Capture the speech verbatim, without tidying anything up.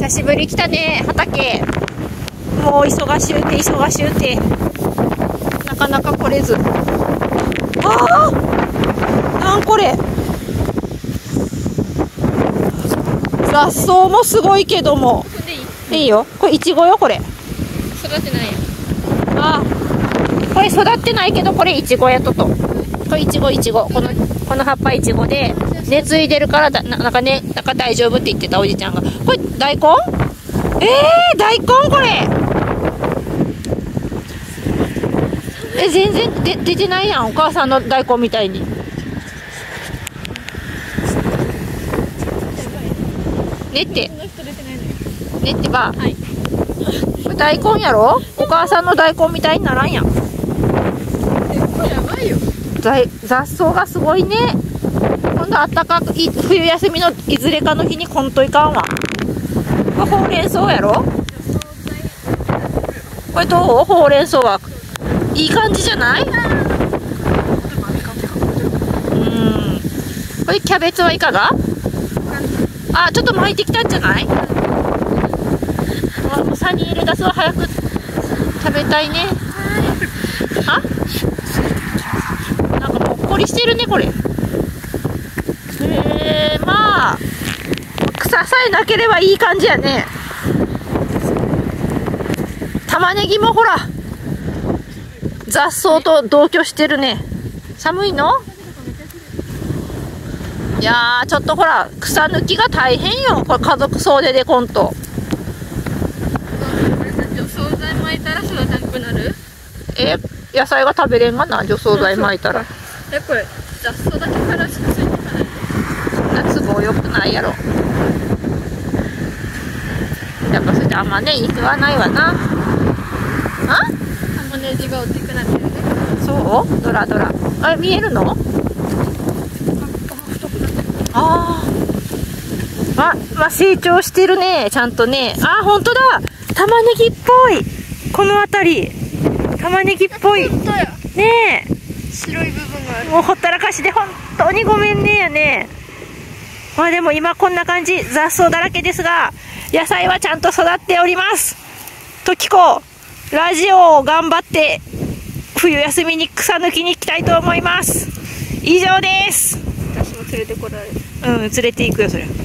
久しぶり来たね、畑。もう忙しゅうて忙しゅうてなかなか来れず。ああ、なんこれ。雑草もすごいけども。いいよ。これイチゴよ、これ。 育ってないや。 ああ、これ育ってないけど、これイチゴやとと。これイチゴイチゴ。このこの葉っぱイチゴで熱いでるからだ、ななんかね、なんか大丈夫って言ってたおじちゃんが。これ大根？えー、大根これ。え、全然で出てないやん、お母さんの大根みたいに。ねって。ねってば。はい。これ大根やろ？お母さんの大根みたいにならんやん。 え、これやばいよ。 雑草がすごいね。今度あったかく、冬休みのいずれかの日にこんといかんわ。これほうれん草やろ？これどう？ほうれん草はいい感じじゃない？うん。これキャベツはいかが？あ、ちょっと巻いてきたんじゃない？サニーレタスは早く食べたいね。あ？なんかもっこりしてるね、これ。えー、まあ草さえなければいい感じやね。玉ねぎもほら雑草と同居してるね。寒いの？いやー、ちょっとほら草抜きが大変よ、これ家族総出でコント。 除草剤撒いたら育たなくなる？ え、野菜が食べれんがな、除草剤撒いたら。 え、これ雑草だけからしかついてない。 そんな都合よくないやろ。やっぱそれであんまねいい食わないわな。あ？ 玉ねぎが大きくなってるね。 そう？ドラドラ。あ、見えるの？あー、あ、まあ、成長してるね、ちゃんとね。あ、ほんとだ、玉ねぎっぽい。この辺り玉ねぎっぽいねえ。 白い部分がある。 もうほったらかしで本当にごめんねやね。まあでも今こんな感じ、雑草だらけですが野菜はちゃんと育っております。ときこラジオを頑張って冬休みに草抜きに行きたいと思います。以上です。 私も連れてこられる。 うん、連れて行くよそれ。